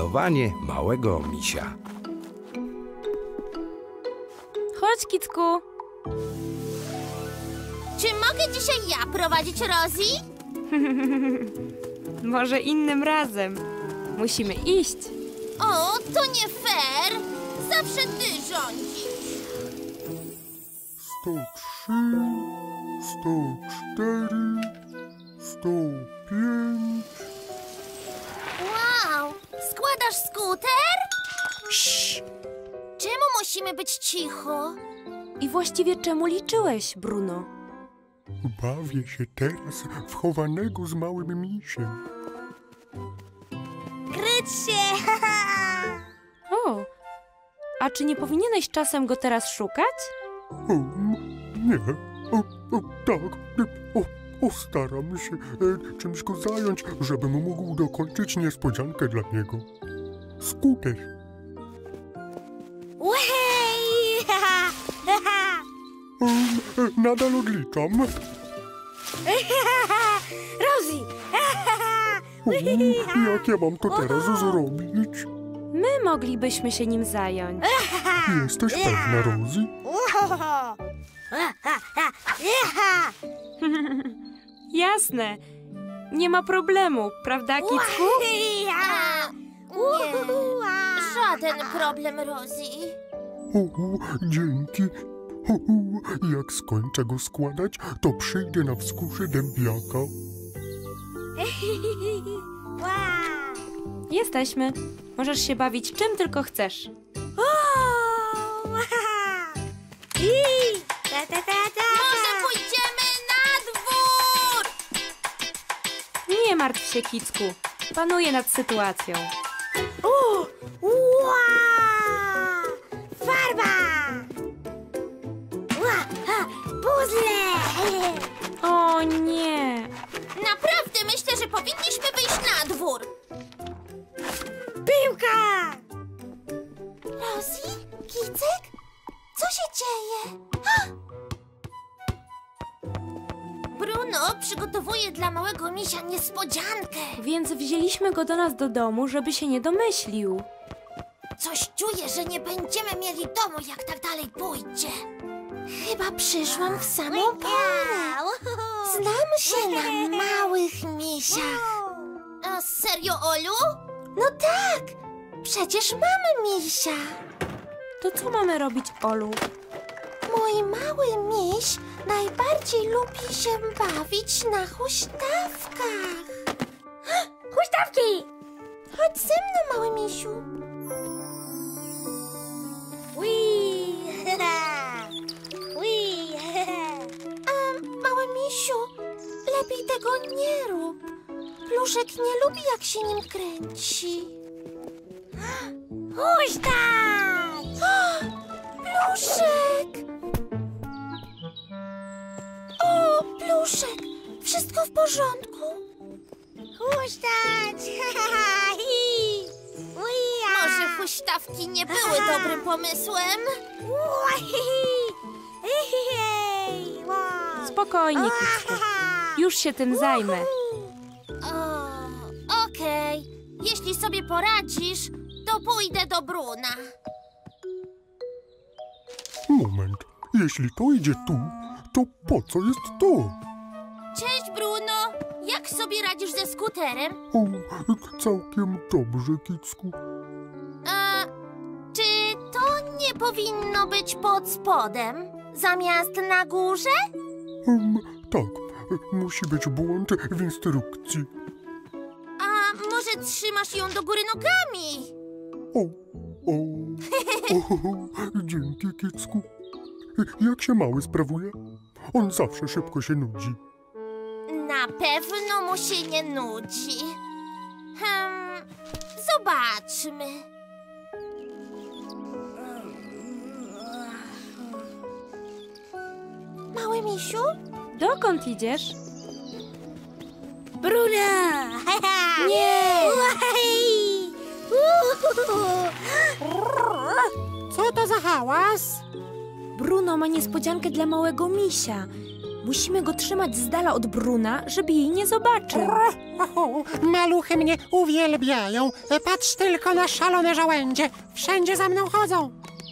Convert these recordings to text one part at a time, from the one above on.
malowanie małego misia. Chodź, Kicku. Czy mogę dzisiaj ja prowadzić Rosie? Może innym razem. Musimy iść. O, to nie fair. Zawsze ty rządzisz. 103, 104, 105. Wow, składasz skuter? Cii. Czemu musimy być cicho? I właściwie czemu liczyłeś, Bruno? Bawię się teraz w chowanego z małym misiem. Kryć się! O, a czy nie powinieneś czasem go teraz szukać? Nie. Tak. Staram się czymś go zająć, żebym mógł dokończyć niespodziankę dla niego. Skuter. Łej! Nadal odliczam. Rosie! Jak ja mam to teraz zrobić? My moglibyśmy się nim zająć. Jesteś pewna, Rosie? Jasne. Nie ma problemu, prawda, Kicku? Nie, żaden problem, Rosie. Dzięki. Jak skończę go składać, to przyjdę na wzgórze dębiaka. Jesteśmy. Możesz się bawić czym tylko chcesz. Może pójdziemy na dwór? Nie martw się, Kicku. Panuję nad sytuacją. Farba! Puzzle! O nie. Naprawdę myślę, że powinniśmy wyjść na dwór. Piłka! Rosie? Kicek? Co się dzieje? Bruno przygotowuje dla małego misia niespodziankę. Więc wzięliśmy go do nas do domu, żeby się nie domyślił. Coś czuję, że nie będziemy mieli domu, jak tak dalej pójdzie. Chyba przyszłam w samą porę. Znam się na małych misiach. A serio, Olu? No tak, przecież mamy misia. To co mamy robić, Olu? Mój mały miś najbardziej lubi się bawić na huśtawkach. Huśtawki! Chodź ze mną, mały misiu. Mały misiu, lepiej tego nie rób. Pluszek nie lubi, jak się nim kręci. Huśtać! Pluszek! O, Pluszek! Wszystko w porządku? Huśtać! Może huśtawki nie były dobrym pomysłem? Spokojnie, Kicku. Już się tym zajmę. Okej. Jeśli sobie poradzisz, to pójdę do Bruna. Moment. Jeśli to idzie tu, to po co jest to? Cześć, Bruno. Jak sobie radzisz ze skuterem? Całkiem dobrze, Kicku. Czy to nie powinno być pod spodem, zamiast na górze? Tak, musi być błąd w instrukcji. A może trzymasz ją do góry nogami? Dzięki, Kicku. Jak się mały sprawuje? On zawsze szybko się nudzi. Na pewno mu się nie nudzi. Zobaczmy. Mały misiu? Dokąd idziesz? Bruna! Nie! Co to za hałas? Bruno ma niespodziankę dla małego misia. Musimy go trzymać z dala od Bruna, żeby jej nie zobaczył. Maluchy mnie uwielbiają. Patrz tylko na szalone żołędzie. Wszędzie za mną chodzą.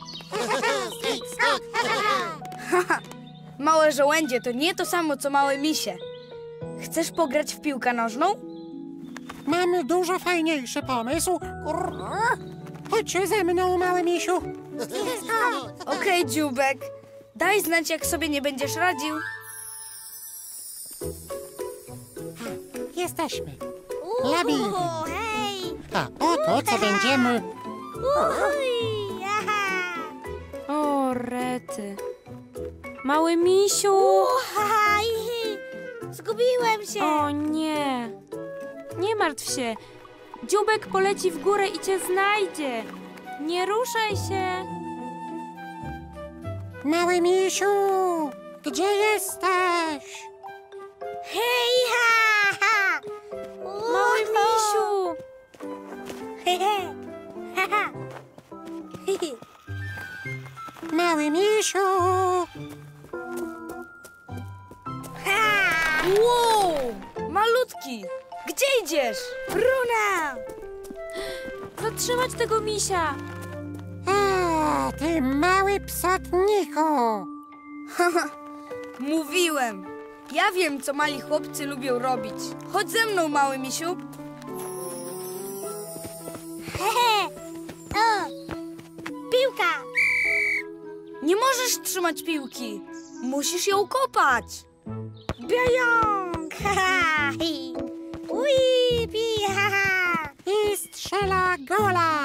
Małe żołędzie to nie to samo, co małe misie. Chcesz pograć w piłkę nożną? Mam dużo fajniejszy pomysł. Chodź ze mną, mały misiu. Okej, dzióbek. Daj znać, jak sobie nie będziesz radził. Jesteśmy. Labirynt. Hej! A oto, co będziemy... O, rety. Mały misiu! Haj! Zgubiłem się! O nie! Nie martw się. Dzióbek poleci w górę i cię znajdzie. Nie ruszaj się. Mały misiu, gdzie jesteś? Hej, ha, ha! Mały misiu! Mały misiu! Wow! Malutki! Gdzie idziesz? Bruna! Zatrzymać tego misia! O, ty mały psotniku! Mówiłem. Ja wiem, co mali chłopcy lubią robić. Chodź ze mną, mały misiu. Hehe! O! Piłka! Nie możesz trzymać piłki. Musisz ją kopać. Biająk! Ha! Ui, pi, ha, ha! I strzela gola!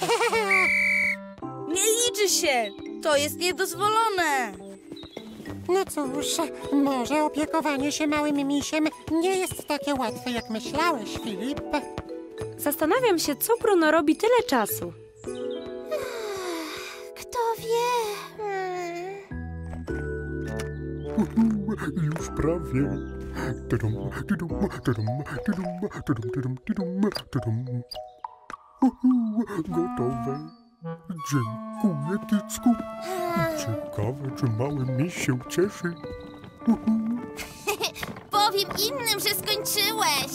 Nie liczy się. To jest niedozwolone. No cóż, może opiekowanie się małym misiem nie jest takie łatwe, jak myślałeś, Filip. Zastanawiam się, co Bruno robi tyle czasu. Kto wie? Już prawie. Tadum, tadum, tadum, tadum, tadum, tadum, tadum, tadum. Gotowe. Dziękuję, Kicku. Ciekawe, czy mały miś się cieszy. Powiem innym, że skończyłeś!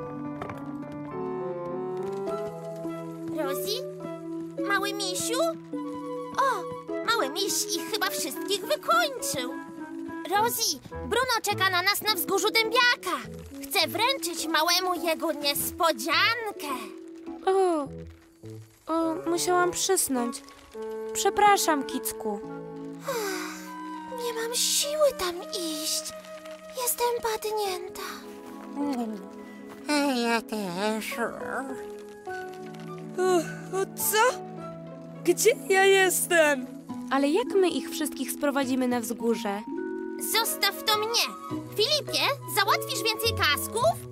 Rosie? Mały misiu? O, mały miś ich chyba wszystkich wykończył. Rosie, Bruno czeka na nas na wzgórzu dębiaka. Chce wręczyć małemu jego niespodziankę. Musiałam przysnąć. Przepraszam, Kicku. Nie mam siły tam iść. Jestem padnięta. A ja też. O co? Gdzie ja jestem? Ale jak my ich wszystkich sprowadzimy na wzgórze? Zostaw to mnie. Filipie, załatwisz więcej kasków?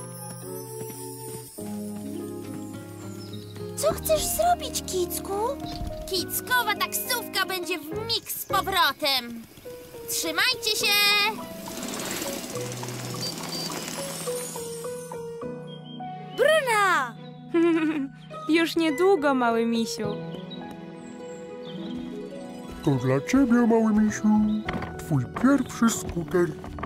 Co chcesz zrobić, Kicku? Kickowa taksówka będzie w mig z powrotem. Trzymajcie się! Bruna! Już niedługo, mały misiu. To dla ciebie, mały misiu. Twój pierwszy skuter.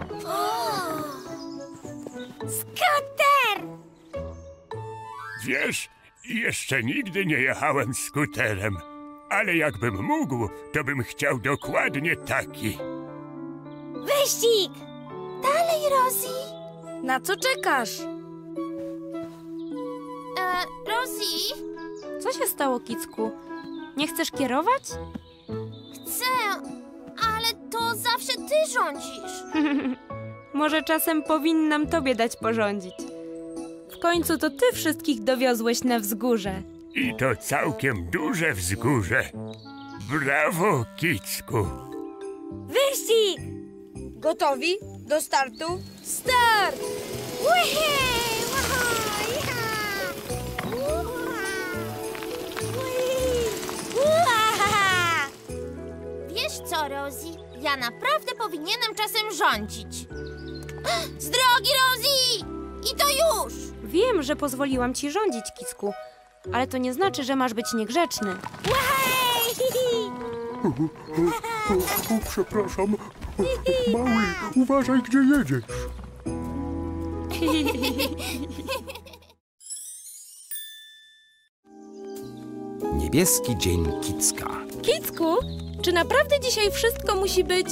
Skuter! Wiesz, jeszcze nigdy nie jechałem skuterem, ale jakbym mógł, to bym chciał dokładnie taki. Wyścig! Dalej, Rosie. Na co czekasz? Rosie, Co się stało, Kicku? Nie chcesz kierować? chcę, ale to zawsze ty rządzisz. Może czasem powinnam tobie dać porządzić. W końcu to ty wszystkich dowiozłeś na wzgórze. I to całkiem duże wzgórze. Brawo, Kicku. Wyścig! Gotowi? Do startu? Start! Wiesz co, Rosie? Ja naprawdę powinienem czasem rządzić. Z drogi, Rosie! I to już! Wiem, że pozwoliłam ci rządzić, Kicku, ale to nie znaczy, że masz być niegrzeczny. O, przepraszam. Mały, uważaj, gdzie jedziesz. Niebieski dzień Kicka. Kicku, czy naprawdę dzisiaj wszystko musi być...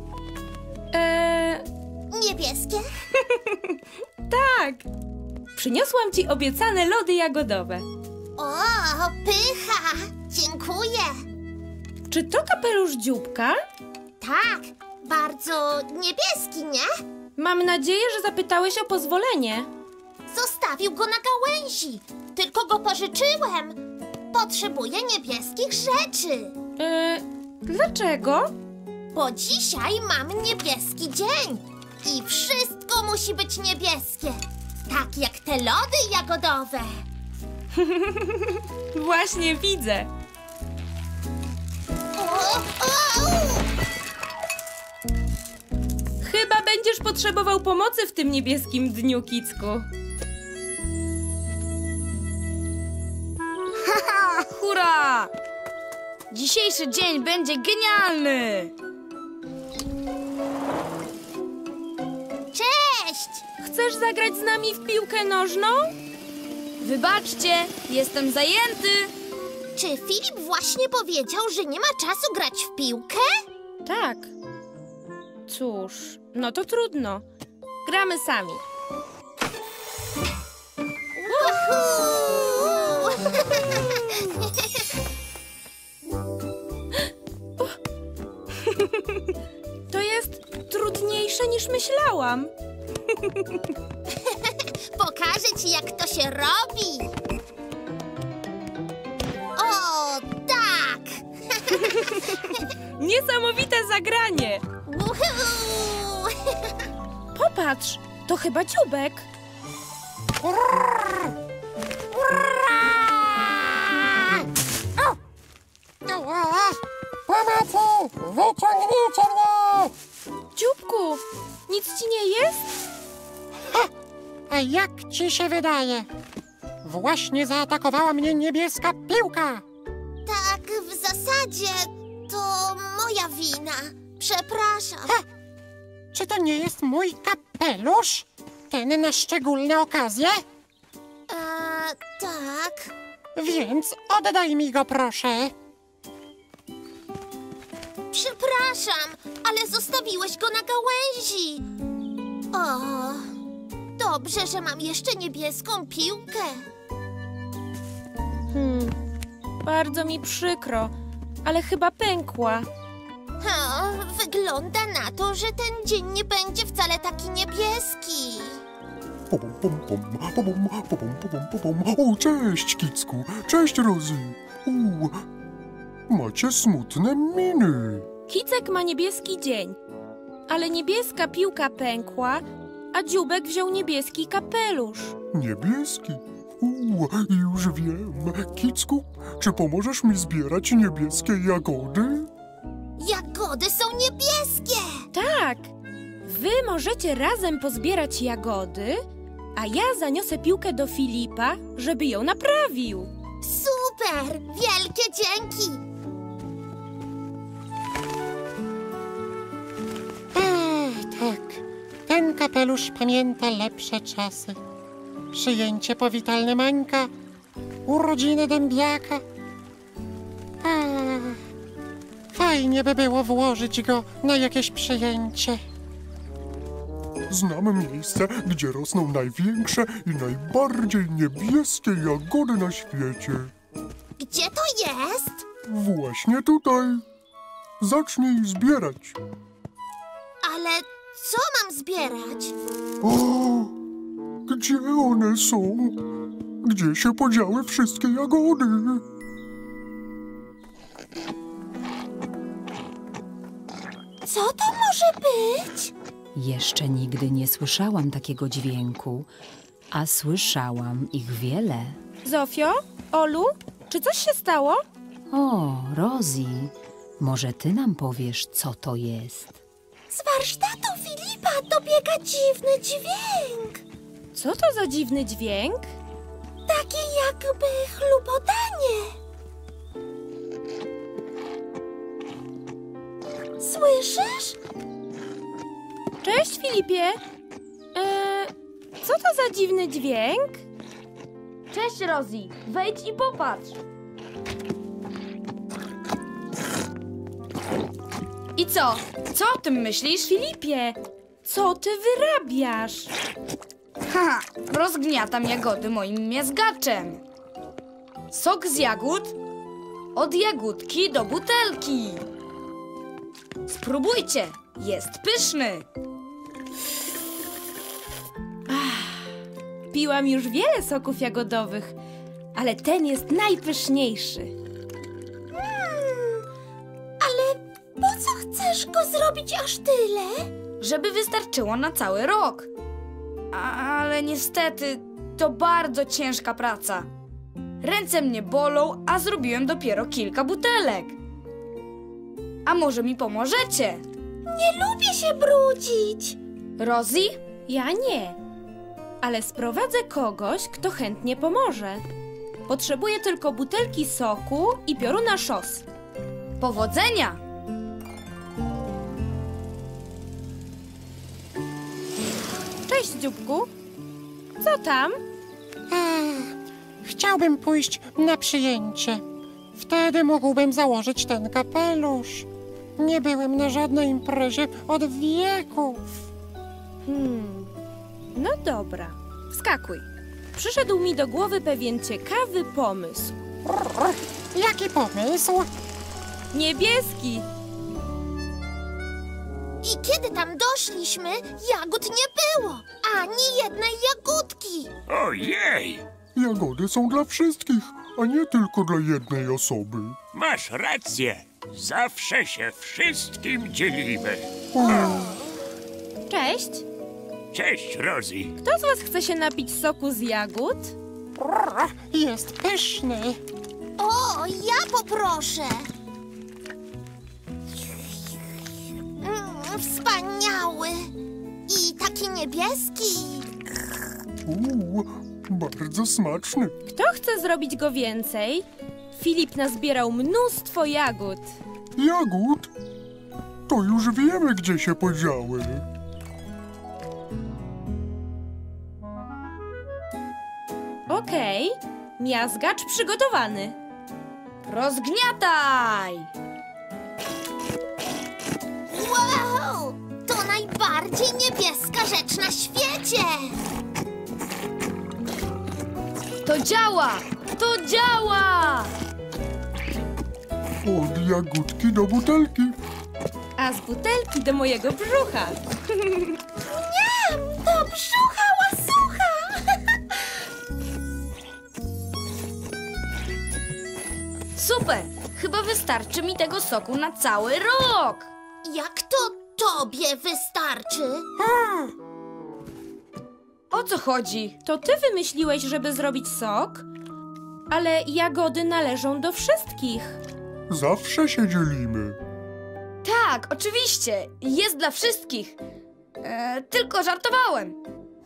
Niebieskie? Tak! Przyniosłam ci obiecane lody jagodowe. O, pycha! Dziękuję. Czy to kapelusz dzióbka? Tak, bardzo niebieski, nie? Mam nadzieję, że zapytałeś o pozwolenie. Zostawił go na gałęzi. Tylko go pożyczyłem. Potrzebuję niebieskich rzeczy. Dlaczego? Bo dzisiaj mam niebieski dzień. I wszystko musi być niebieskie. Tak jak te lody jagodowe. Właśnie widzę. Chyba będziesz potrzebował pomocy w tym niebieskim dniu, Kicku. Hurra! Dzisiejszy dzień będzie genialny! Cześć! Chcesz zagrać z nami w piłkę nożną? Wybaczcie, jestem zajęty! Czy Filip właśnie powiedział, że nie ma czasu grać w piłkę? Tak. Cóż, no to trudno. Gramy sami. To jest trudniejsze niż myślałam. Pokażę ci, jak to się robi. O, tak! Niesamowite zagranie. Uhu! Popatrz, to chyba dzióbek. Pomocy! Wyciągnijcie mnie! Dzióbku, nic ci nie jest? A jak ci się wydaje? Właśnie zaatakowała mnie niebieska piłka. Tak, w zasadzie to moja wina. Przepraszam. Czy to nie jest mój kapelusz? Ten na szczególne okazje? Tak. Więc oddaj mi go, proszę. Przepraszam, ale zostawiłeś go na gałęzi. O, dobrze, że mam jeszcze niebieską piłkę. Bardzo mi przykro, ale chyba pękła. Wygląda na to, że ten dzień nie będzie wcale taki niebieski. Pom, pom, pom, pom, pom, pom, pom, pom. O, cześć, Kicku. Cześć, Rozy. Macie smutne miny. Kicek ma niebieski dzień, ale niebieska piłka pękła, a dzióbek wziął niebieski kapelusz. Niebieski? Już wiem. Kicku, czy pomożesz mi zbierać niebieskie jagody? Jagody są niebieskie! Tak, wy możecie razem pozbierać jagody, a ja zaniosę piłkę do Filipa, żeby ją naprawił. Super! Wielkie dzięki! Tak. Ten kapelusz pamięta lepsze czasy. Przyjęcie powitalne Mańka, urodziny dębiaka. Fajnie by było włożyć go na jakieś przyjęcie. Znam miejsce, gdzie rosną największe i najbardziej niebieskie jagody na świecie. Gdzie to jest? Właśnie tutaj. Zacznij zbierać. Ale co mam zbierać? O, gdzie one są? Gdzie się podziały wszystkie jagody? Co to może być? Jeszcze nigdy nie słyszałam takiego dźwięku, a słyszałam ich wiele. Zofio, Olu, czy coś się stało? O, Rosie, może ty nam powiesz, co to jest? Z warsztatu Filipa dobiega dziwny dźwięk. Co to za dziwny dźwięk? Takie jakby chlubotanie. Słyszysz? Cześć, Filipie. Co to za dziwny dźwięk? Cześć, Rosie. Wejdź i popatrz. I co? Co o tym myślisz? Filipie, co ty wyrabiasz? Haha, rozgniatam jagody moim miazgaczem. Sok z jagód od jagódki do butelki. Spróbujcie, jest pyszny. Piłam już wiele soków jagodowych, ale ten jest najpyszniejszy. Ale po co chcesz go zrobić aż tyle? Żeby wystarczyło na cały rok. Ale niestety to bardzo ciężka praca. Ręce mnie bolą, a zrobiłem dopiero kilka butelek. A może mi pomożecie? Nie lubię się brudzić. Rosie? Ja nie, ale sprowadzę kogoś, kto chętnie pomoże. Potrzebuję tylko butelki soku i pioruna szos. Powodzenia! Cześć, dzióbku. Co tam? Chciałbym pójść na przyjęcie. Wtedy mógłbym założyć ten kapelusz. Nie byłem na żadnej imprezie od wieków. No dobra, wskakuj. Przyszedł mi do głowy pewien ciekawy pomysł. Jaki pomysł? Niebieski. I kiedy tam doszliśmy, jagód nie było. Ani jednej jagódki. Ojej! Jagody są dla wszystkich, a nie tylko dla jednej osoby. Masz rację. Zawsze się wszystkim dzielimy. Cześć. Cześć, Rosie. Kto z was chce się napić soku z jagód? Jest pyszny. O, ja poproszę. Wspaniały. I taki niebieski. Bardzo smaczny. Kto chce zrobić go więcej? Filip nazbierał mnóstwo jagód. Jagód? To już wiemy, gdzie się podziały. Okej, miazgacz przygotowany. Rozgniataj! Wow! To najbardziej niebieska rzecz na świecie. To działa! To działa! Od jagódki do butelki. A z butelki do mojego brzucha. Do brzucha łasucha. Super! Chyba wystarczy mi tego soku na cały rok. Jak to tobie wystarczy? O co chodzi? To ty wymyśliłeś, żeby zrobić sok? Ale jagody należą do wszystkich. Zawsze się dzielimy. Tak, oczywiście. Jest dla wszystkich. Tylko żartowałem.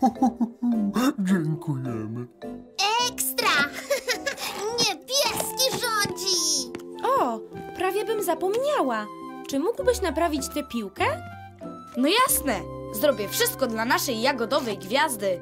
Dziękujemy. Ekstra! Niebieski rządzi! O, prawie bym zapomniała. Czy mógłbyś naprawić tę piłkę? No jasne. Zrobię wszystko dla naszej jagodowej gwiazdy.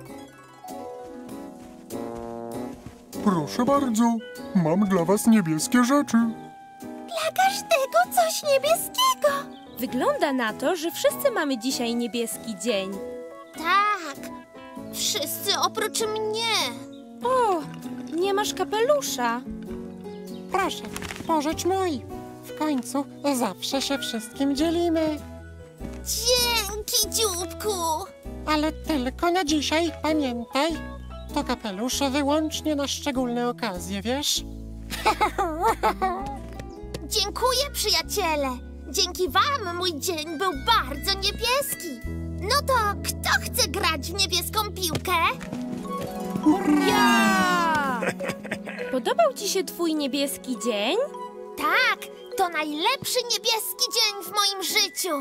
Proszę bardzo, mam dla was niebieskie rzeczy. Dla każdego coś niebieskiego. Wygląda na to, że wszyscy mamy dzisiaj niebieski dzień. Tak, wszyscy oprócz mnie. O, nie masz kapelusza. Proszę, pożycz mój. W końcu zawsze się wszystkim dzielimy. Dzięki, dzióbku. Ale tylko na dzisiaj, pamiętaj. To kapelusze wyłącznie na szczególne okazje, wiesz? Dziękuję, przyjaciele. Dzięki wam mój dzień był bardzo niebieski. No to kto chce grać w niebieską piłkę? Ja! Podobał ci się twój niebieski dzień? Tak, to najlepszy niebieski dzień w moim życiu.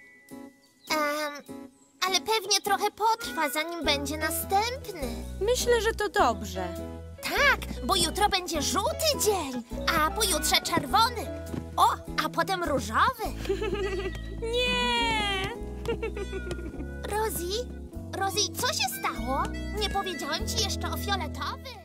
Ale pewnie trochę potrwa, zanim będzie następny. Myślę, że to dobrze. Tak, bo jutro będzie żółty dzień, a pojutrze czerwony. O, a potem różowy. Nie! Rosie, co się stało? Nie powiedziałem ci jeszcze o fioletowym.